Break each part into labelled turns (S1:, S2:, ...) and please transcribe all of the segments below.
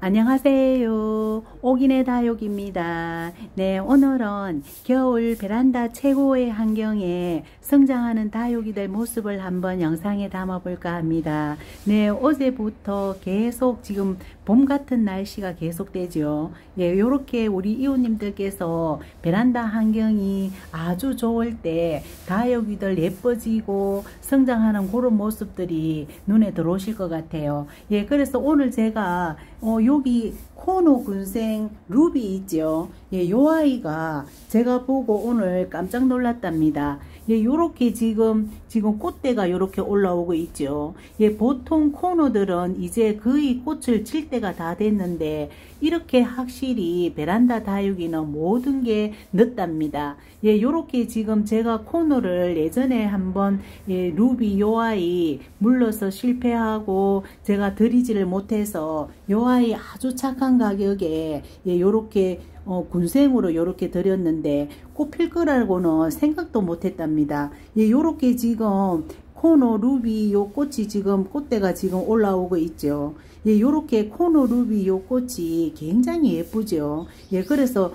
S1: 안녕하세요. 옥인의 다육입니다. 네, 오늘은 겨울 베란다 최고의 환경에 성장하는 다육이들 모습을 한번 영상에 담아볼까 합니다. 네, 어제부터 계속 지금 봄 같은 날씨가 계속되죠. 예, 요렇게 우리 이웃님들께서 베란다 환경이 아주 좋을 때 다육이들 예뻐지고 성장하는 그런 모습들이 눈에 들어오실 것 같아요. 예, 그래서 오늘 제가 여기 코노 군생 루비 있죠. 예, 요 아이가 제가 보고 오늘 깜짝 놀랐답니다. 예, 요렇게 지금 꽃대가 요렇게 올라오고 있죠. 예, 보통 코노들은 이제 거의 꽃을 칠 때가 다 됐는데 이렇게 확실히 베란다 다육이는 모든 게 늦답니다. 예, 요렇게 지금 제가 코노를 예전에 한번 루비 요 아이 물러서 실패하고 제가 드리지를 못해서 요 아이 아주 착한 가격에 요렇게 군생으로 요렇게 드렸는데 꽃필 거라고는 생각도 못했답니다. 예, 요렇게 지금 코노 루비 요 꽃이 지금 꽃대가 지금 올라오고 있죠. 예, 요렇게 코노 루비 요 꽃이 굉장히 예쁘죠. 예, 그래서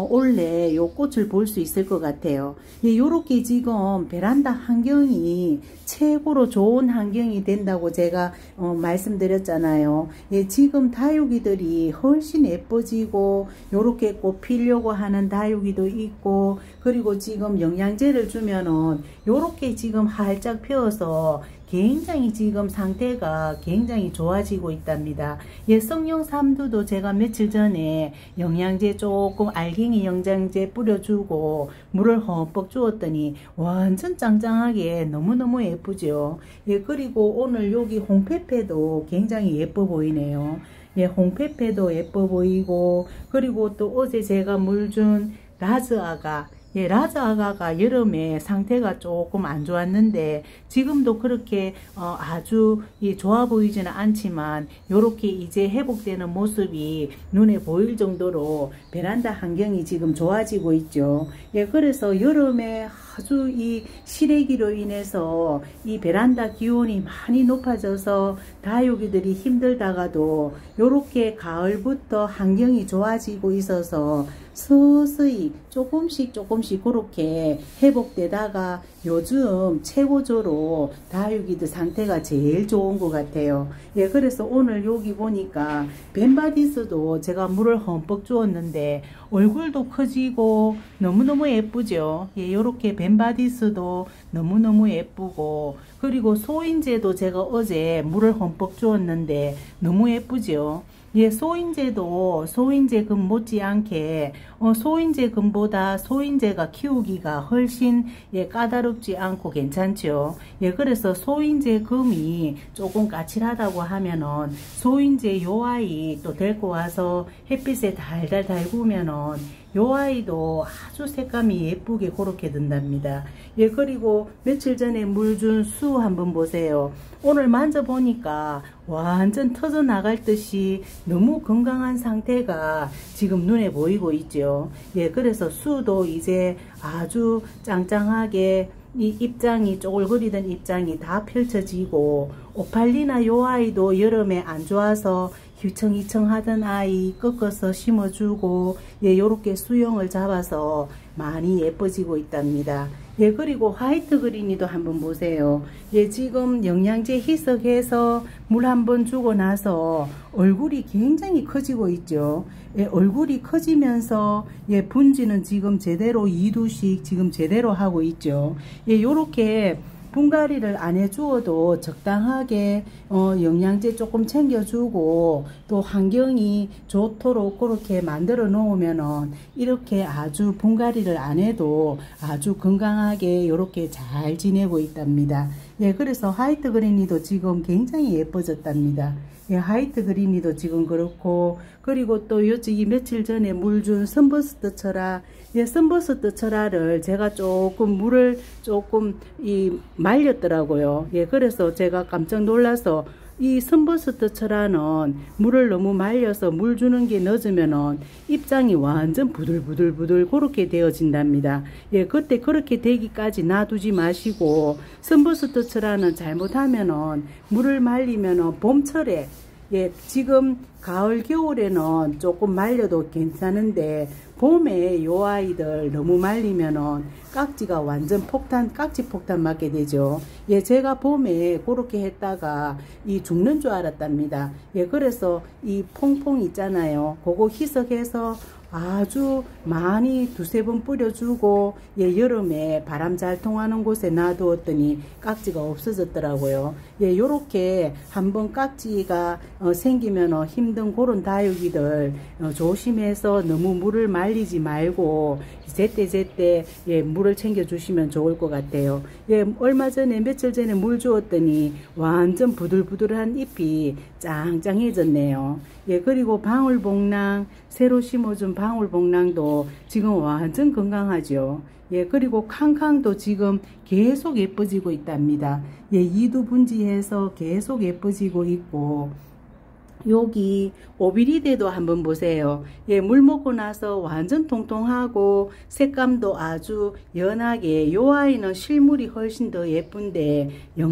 S1: 올해 요 꽃을 볼 수 있을 것 같아요. 예, 요렇게 지금 베란다 환경이 최고로 좋은 환경이 된다고 제가 말씀드렸잖아요. 예, 지금 다육이들이 훨씬 예뻐지고 요렇게 꽃 피려고 하는 다육이도 있고, 그리고 지금 영양제를 주면은 요렇게 지금 활짝 펴서 굉장히 지금 상태가 굉장히 좋아지고 있답니다. 예, 성령 삼두도 제가 며칠 전에 영양제 조금 알갱이 영양제 뿌려주고 물을 흠뻑 주었더니 완전 짱짱하게 너무너무 예쁘죠. 예, 그리고 오늘 여기 홍페페도 굉장히 예뻐 보이네요. 예, 홍페페도 예뻐 보이고, 그리고 또 어제 제가 물 준 라즈아가, 예, 라즈아가가 여름에 상태가 조금 안 좋았는데 지금도 그렇게 아주 좋아 보이지는 않지만 요렇게 이제 회복되는 모습이 눈에 보일 정도로 베란다 환경이 지금 좋아지고 있죠. 예, 그래서 여름에 아주 이 시래기로 인해서 이 베란다 기온이 많이 높아져서 다육이들이 힘들다가도 요렇게 가을부터 환경이 좋아지고 있어서 서서히 조금씩 그렇게 회복되다가 요즘 최고조로 다육이들 상태가 제일 좋은 것 같아요. 예, 그래서 오늘 여기 보니까 벤바디스도 제가 물을 흠뻑 주었는데 얼굴도 커지고 너무너무 예쁘죠. 예, 요렇게 벤바디스도 너무너무 예쁘고, 그리고 소인제도 제가 어제 물을 흠뻑 주었는데 너무 예쁘죠. 예, 소인제도 소인제금 못지않게 소인제금보다 소인제가 키우기가 훨씬 까다롭지 않고 괜찮죠. 예, 그래서 소인제금이 조금 까칠하다고 하면은 소인제 요 아이 또 데리고 와서 햇빛에 달달 달구면은 요 아이도 아주 색감이 예쁘게 그렇게 든답니다. 예, 그리고 며칠 전에 물 준 수 한번 보세요. 오늘 만져보니까 완전 터져 나갈 듯이 너무 건강한 상태가 지금 눈에 보이고 있죠. 예, 그래서 수도 이제 아주 짱짱하게 이 입장이 쪼글거리던 입장이 다 펼쳐지고, 오팔리나 요 아이도 여름에 안 좋아서 휘청휘청 하던 아이 꺾어서 심어주고, 예, 요렇게 수영을 잡아서 많이 예뻐지고 있답니다. 예, 그리고 화이트 그린이도 한번 보세요. 예, 지금 영양제 희석해서 물 한번 주고 나서 얼굴이 굉장히 커지고 있죠. 예, 얼굴이 커지면서 예, 분지는 지금 제대로 2두씩 지금 제대로 하고 있죠. 예, 요렇게 분갈이를 안 해주어도 적당하게 영양제 조금 챙겨주고 또 환경이 좋도록 그렇게 만들어 놓으면은 이렇게 아주 분갈이를 안 해도 아주 건강하게 이렇게 잘 지내고 있답니다. 예, 그래서 화이트 그린이도 지금 굉장히 예뻐졌답니다. 예, 화이트 그린이도 지금 그렇고, 그리고 또 여기 며칠 전에 물 준 선버스트 철화, 예, 선버스트 철화를 제가 조금 물을 조금 말렸더라고요. 예, 그래서 제가 깜짝 놀라서 이 선버스트 철화는 물을 너무 말려서 물 주는 게 늦으면은 입장이 완전 부들부들 그렇게 되어진답니다. 예, 그때 그렇게 되기까지 놔두지 마시고, 선버스트 철화는 잘못하면은 물을 말리면은 봄철에 예, 지금 가을 겨울에는 조금 말려도 괜찮은데 봄에 요 아이들 너무 말리면은 깍지가 완전 깍지 폭탄 맞게 되죠. 예, 제가 봄에 그렇게 했다가 이 죽는 줄 알았답니다. 예, 그래서 이 퐁퐁 있잖아요. 그거 희석해서 아주 많이 두세 번 뿌려주고, 예, 여름에 바람 잘 통하는 곳에 놔두었더니 깍지가 없어졌더라고요. 예, 요렇게 한번 깍지가 생기면 힘든 그런 다육이들 조심해서 너무 물을 말리지 말고 제때 예, 물을 챙겨 주시면 좋을 것 같아요. 예, 얼마 전에 며칠 전에 물 주었더니 완전 부들부들한 잎이 짱짱해졌네요. 예, 그리고 방울복랑 새로 심어준 방울복랑도 지금 완전 건강하죠. 예, 그리고 캉캉도 지금 계속 예뻐지고 있답니다. 예, 이두분지해서 계속 예뻐지고 있고, 여기 오비리데도 한번 보세요. 예, 물 먹고 나서 완전 통통하고 색감도 아주 연하게, 요 아이는 실물이 훨씬 더 예쁜데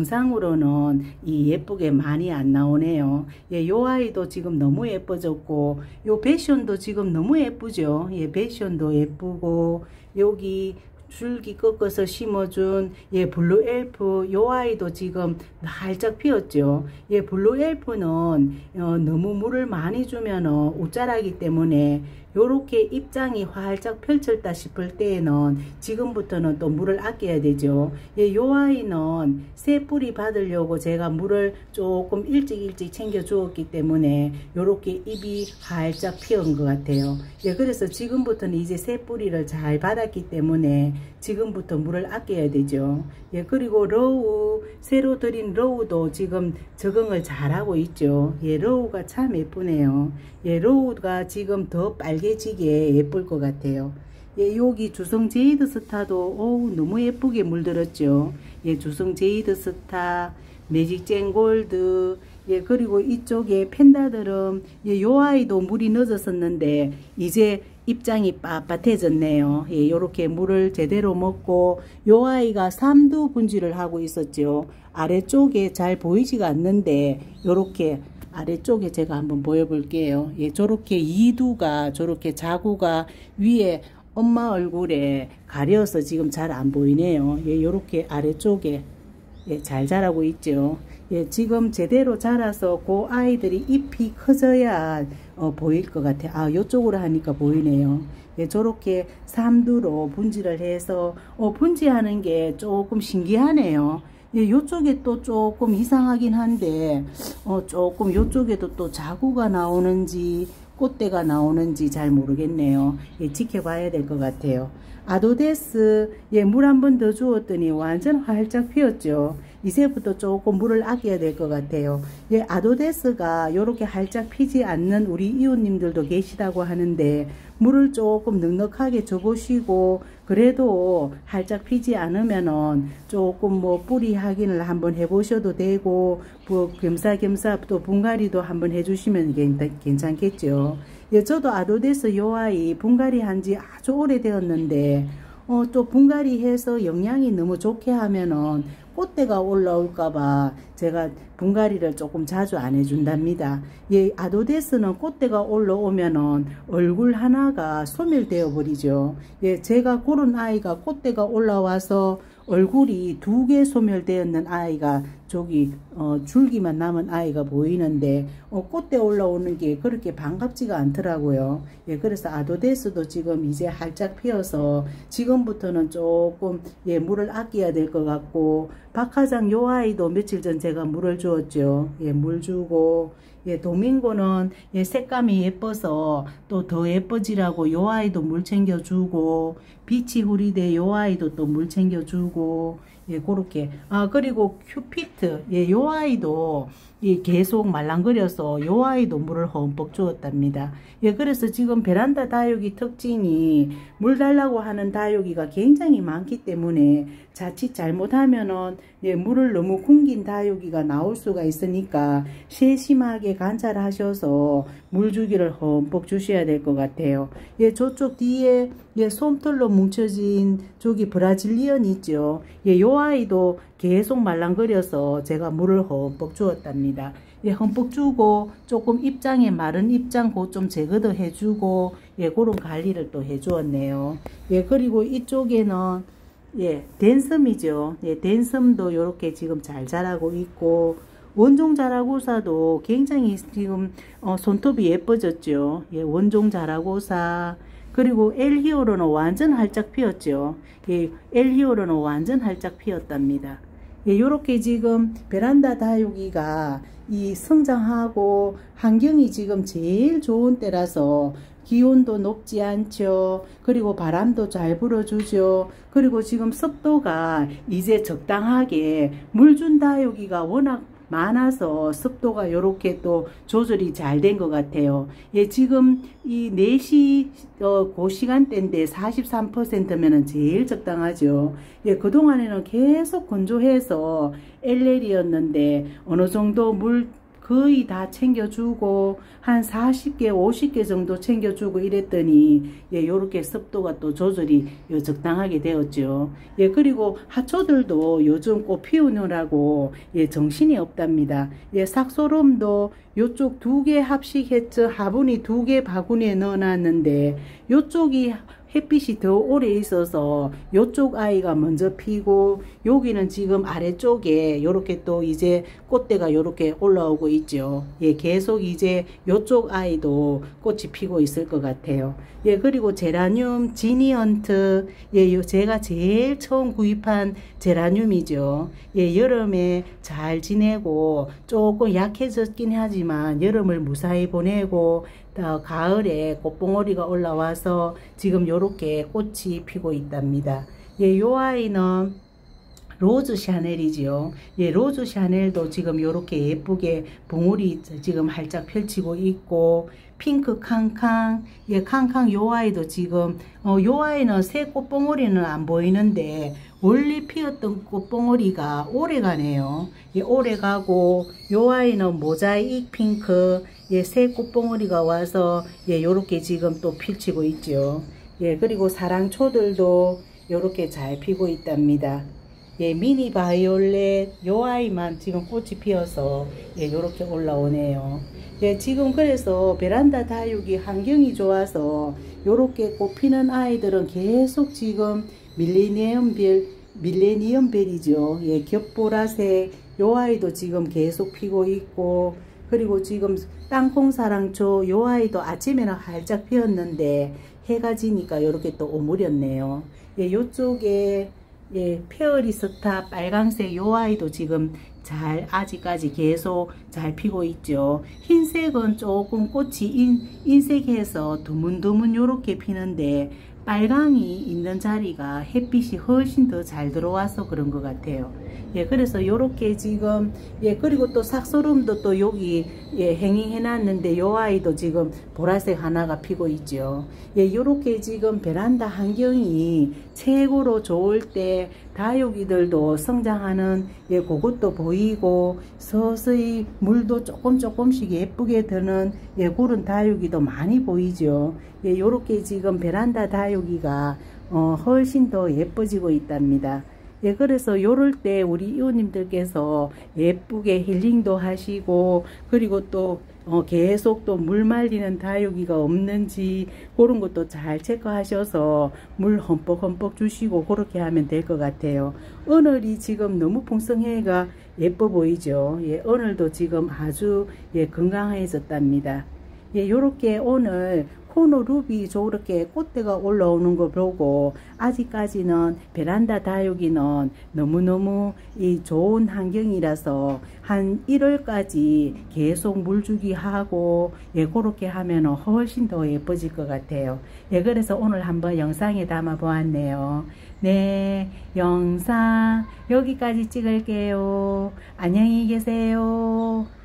S1: 영상으로는 이 예쁘게 많이 안 나오네요. 예, 요 아이도 지금 너무 예뻐졌고, 요 베션도 지금 너무 예쁘죠. 예, 베션도 예쁘고, 여기 줄기 꺾어서 심어준 예, 블루 엘프 요 아이도 지금 활짝 피었죠. 예, 블루 엘프는 너무 물을 많이 주면 웃자라기 때문에 요렇게 입장이 활짝 펼쳤다 싶을 때에는 지금부터는 또 물을 아껴야 되죠. 예, 요 아이는 새 뿌리 받으려고 제가 물을 조금 일찍 챙겨 주었기 때문에 요렇게 잎이 활짝 피운 것 같아요. 예, 그래서 지금부터는 이제 새 뿌리를 잘 받았기 때문에 지금부터 물을 아껴야 되죠. 예, 그리고 러우, 새로 들인 러우도 지금 적응을 잘하고 있죠. 예, 러우가 참 예쁘네요. 예, 러우가 지금 더 빨개지게 예쁠 것 같아요. 예, 여기 주성 제이드 스타도 어우, 너무 예쁘게 물들었죠. 예, 주성 제이드 스타, 매직젠 골드, 예, 그리고 이쪽에 펜다드럼, 예, 요 아이도 물이 늦었었는데 이제 입장이 빳빳해졌네요. 예, 요렇게 물을 제대로 먹고, 요 아이가 3두 분지를 하고 있었죠. 아래쪽에 잘 보이지가 않는데 요렇게 아래쪽에 제가 한번 보여볼게요. 예, 저렇게 2두가 저렇게 자구가 위에 엄마 얼굴에 가려서 지금 잘 안 보이네요. 예, 요렇게 아래쪽에 예, 잘 자라고 있죠. 예, 지금 제대로 자라서 그 아이들이 잎이 커져야 보일 것 같아요. 아, 요쪽으로 하니까 보이네요. 예, 저렇게 3두로 분지를 해서 분지하는 게 조금 신기하네요. 예, 요쪽에 또 조금 이상하긴 한데 조금 요쪽에도 또 자구가 나오는지 꽃대가 나오는지 잘 모르겠네요. 예, 지켜봐야 될 것 같아요. 아도데스, 예, 물 한 번 더 주었더니 완전 활짝 피었죠. 이제부터 조금 물을 아껴야 될 것 같아요. 예, 아도데스가 요렇게 활짝 피지 않는 우리 이웃님들도 계시다고 하는데 물을 조금 넉넉하게 줘보시고, 그래도 활짝 피지 않으면은 조금 뭐 뿌리 확인을 한번 해보셔도 되고, 뭐 겸사겸사 또 분갈이도 한번 해주시면 괜찮겠죠. 예, 저도 아도데스 요 아이 분갈이 한지 아주 오래되었는데 또 분갈이 해서 영양이 너무 좋게 하면은 꽃대가 올라올까봐 제가 분갈이를 조금 자주 안 해준답니다. 예, 아도데스는 꽃대가 올라오면은 얼굴 하나가 소멸되어 버리죠. 예, 제가 고른 아이가 꽃대가 올라와서 얼굴이 2개 소멸되었는 아이가 저기 줄기만 남은 아이가 보이는데 꽃대 올라오는 게 그렇게 반갑지가 않더라고요. 예, 그래서 아도데스도 지금 이제 활짝 피어서 지금부터는 조금 예, 물을 아껴야 될 것 같고, 박하장 요 아이도 며칠 전 제가 물을 주었죠. 예, 물 주고, 예, 도밍고는 예, 색감이 예뻐서 또 더 예뻐지라고 요 아이도 물 챙겨주고, 비치 후리데 요 아이도 또 물 챙겨주고, 예, 그렇게. 아, 그리고 큐피트, 예, 요 아이도 예, 계속 말랑거려서 요 아이도 물을 흠뻑 주었답니다. 예, 그래서 지금 베란다 다육이 특징이 물 달라고 하는 다육이가 굉장히 많기 때문에 자칫 잘못하면은 예, 물을 너무 굶긴 다육이가 나올 수가 있으니까 세심하게 관찰하셔서 물 주기를 흠뻑 주셔야 될 것 같아요. 예, 저쪽 뒤에 예, 솜털로 뭉쳐진 저기 브라질리언 있죠. 예, 요 아이도 계속 말랑거려서 제가 물을 흠뻑 주었답니다. 예, 흠뻑 주고 조금 입장에 마른 입장 그 좀 제거도 해주고 예, 그런 관리를 또 해주었네요. 예, 그리고 이쪽에는 예, 댄섬이죠. 예, 댄섬도 이렇게 지금 잘 자라고 있고 원종 자라고사도 굉장히 지금 손톱이 예뻐졌죠. 예, 원종 자라고사 그리고 엘히오로는 완전 활짝 피었죠. 예, 엘히오로는 완전 활짝 피었답니다. 예, 요렇게 지금 베란다 다육이가 이 성장하고 환경이 지금 제일 좋은 때라서 기온도 높지 않죠. 그리고 바람도 잘 불어주죠. 그리고 지금 습도가 이제 적당하게 물 준 다육이가 워낙 많아서 습도가 이렇게 또 조절이 잘 된 것 같아요. 예, 지금 이 4시 그 시간대인데 43%면은 제일 적당하죠. 예, 그동안에는 계속 건조해서 LL이었는데 어느 정도 물 거의 다 챙겨주고 한 40개 50개 정도 챙겨주고 이랬더니 예, 요렇게 습도가 또 조절이 적당하게 되었죠. 예, 그리고 하초들도 요즘 꽃 피우느라고 예, 정신이 없답니다. 예, 삭소름도 요쪽 2개 합식했죠. 화분이 2개 바구니에 넣어놨는데 요쪽이 햇빛이 더 오래 있어서 요쪽 아이가 먼저 피고 여기는 지금 아래쪽에 요렇게 또 이제 꽃대가 요렇게 올라오고 있죠. 예, 계속 이제 요쪽 아이도 꽃이 피고 있을 것 같아요. 예, 그리고 제라늄 지니언트 예, 제가 제일 처음 구입한 제라늄이죠. 예, 여름에 잘 지내고 조금 약해졌긴 하지만 여름을 무사히 보내고 가을에 꽃봉오리가 올라와서 지금 요렇게 꽃이 피고 있답니다. 예, 요 아이는 로즈 샤넬이지요. 예, 로즈 샤넬도 지금 요렇게 예쁘게 봉오리 지금 활짝 펼치고 있고 핑크 캉캉 예, 캉캉 요 아이도 지금 요 아이는 새 꽃봉오리는 안 보이는데 원래 피었던 꽃봉오리가 오래가네요. 예, 오래가고 요 아이는 모자이크 핑크 예, 새 꽃봉오리가 와서 예, 요렇게 지금 또 펼치고 있죠. 예, 그리고 사랑초들도 요렇게 잘 피고 있답니다. 예, 미니 바이올렛 요 아이만 지금 꽃이 피어서 예, 요렇게 올라오네요. 예, 지금 그래서 베란다 다육이 환경이 좋아서 요렇게 꽃 피는 아이들은 계속 지금 밀레니엄벨이죠. 예, 겹보라색 요 아이도 지금 계속 피고 있고 그리고 지금 땅콩사랑초 요 아이도 아침에는 활짝 피었는데 해가 지니까 이렇게 또 오므렸네요. 예, 요쪽에 예, 페어리스타 빨강색 요 아이도 지금 잘 아직까지 계속 잘 피고 있죠. 흰색은 조금 꽃이 인색해서 드문드문 요렇게 피는데 빨강이 있는 자리가 햇빛이 훨씬 더 잘 들어와서 그런 것 같아요. 예, 그래서 요렇게 지금 예, 그리고 또 삭소름도 또 여기 예, 행잉해 놨는데 요 아이도 지금 보라색 하나가 피고 있죠. 예, 요렇게 지금 베란다 환경이 최고로 좋을 때 다육이들도 성장하는 예, 그것도 보이고 서서히 물도 조금씩 예쁘게 드는 예, 그런 다육이도 많이 보이죠. 예, 요렇게 지금 베란다 다육이가 훨씬 더 예뻐지고 있답니다. 예, 그래서 요럴 때 우리 이웃님들께서 예쁘게 힐링도 하시고 그리고 또 계속 또 물 말리는 다육이가 없는지 그런 것도 잘 체크하셔서 물 흠뻑 주시고 그렇게 하면 될 것 같아요. 오늘이 지금 너무 풍성해가 예뻐 보이죠. 예, 오늘도 지금 아주 예, 건강해졌답니다. 예, 요렇게 오늘 코노 루비 저렇게 꽃대가 올라오는 거 보고 아직까지는 베란다 다육이는 너무너무 이 좋은 환경이라서 한 1월까지 계속 물주기 하고 예, 그렇게 하면 훨씬 더 예뻐질 것 같아요. 예, 그래서 오늘 한번 영상에 담아 보았네요. 네, 영상 여기까지 찍을게요. 안녕히 계세요.